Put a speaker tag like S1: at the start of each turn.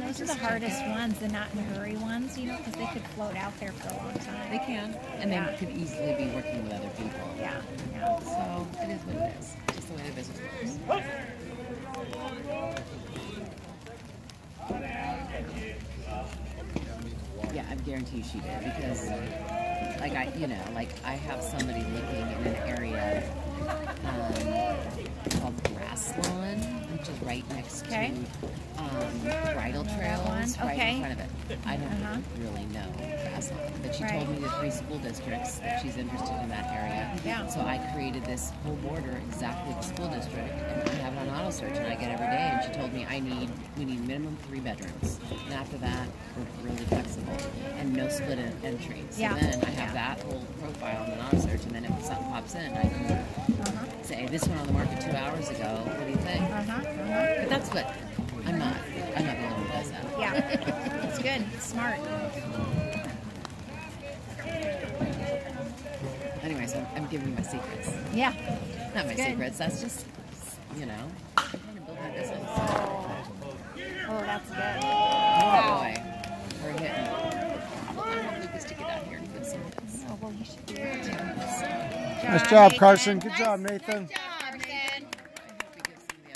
S1: Those are the hardest ones, the not in a hurry ones, you know, because they could float out there for a long time.
S2: They can, and they could easily be working with other people.
S1: Yeah.
S2: So it is what it is. Just the way the business works. Yeah, I guarantee she did, because like I have somebody looking in an area called Grass Lawn, which is right next to bridle trails, right in front of it. I don't really know Grass Lawn, but she told me the 3 school districts that she's interested in that area.
S1: Yeah.
S2: So I created this whole border exactly the school district, and I have it on auto search, and I get every day. And she told me we need minimum 3 bedrooms, and after that we're really flexible and no split entry. So then I have that whole profile on the auto search, and then if something pops in, I can say this went on the market 2 hours ago. What do you think? But that's what I'm not the only one who does that.
S1: Yeah, it's good. It's smart.
S2: Anyways, I'm giving you my secrets.
S1: Yeah.
S2: Not my secrets. That's just, I'm trying to build my business.
S1: Oh, that's good.
S2: Oh boy, we're hitting. I want Lucas to get out here and get some of this.
S1: Oh, well, you should be able to.
S3: Nice job, Carson. Good job, Nathan.